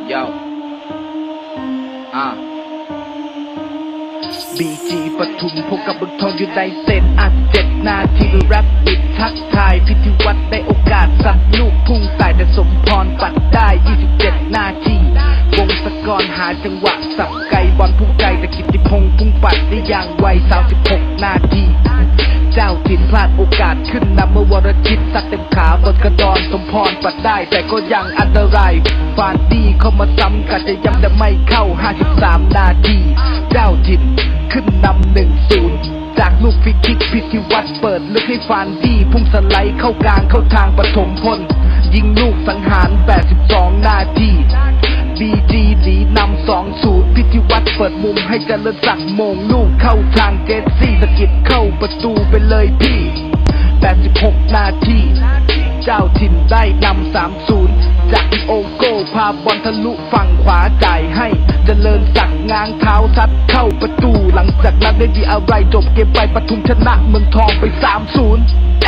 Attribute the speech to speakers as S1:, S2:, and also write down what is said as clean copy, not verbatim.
S1: โย่บีจีปทุมพบกับบึกทองอยู่ในเซต7 นาทีแรปปิดทักทายพิธีวัดได้โอกาสสับลูกพุ่งใส่แต่สมพรปัดได้27 นาทีวงศกรหาจังหวะสับไก่บอลพุ่งไกลแต่กิตติพงษ์พุ่งปัดได้อย่างไว36 นาทีเจ้าถิ่นพลาดโอกาสขึ้นนำเมื่อวรชิตสักเต็มขาบนกระดอนสมพรปัดได้แต่ก็ยังอันตรายฟานดี้เข้ามาซ้ำกันจะย้ำแต่ไม่เข้า53 นาทีเจ้าถิ่นขึ้นนำ1-0จากลูกฟรีคิกพิธีวัดเปิดลึกให้ฟานดี้พุ่งสไลด์เข้ากลางเข้าทางปฐมพลยิงลูกสังหาร82 นาทีบีจีหนีนำ2-0พิธีวัดเปิดมุมให้เจริญศักดิ์โมงลูกเข้าทางเจสซี่สะกิดเข้าประตูไปเลยพี่86 นาทีเจ้าถิ่นได้นำ3-0จากโอโก้พาบอลทะลุฝั่งขวาจ่ายให้เจริญศักดิ์ง้างเท้าซัดเข้าประตูหลังจากนั้นได้ดีอะไรจบเกมไปปทุมชนะเมืองทองไป3-0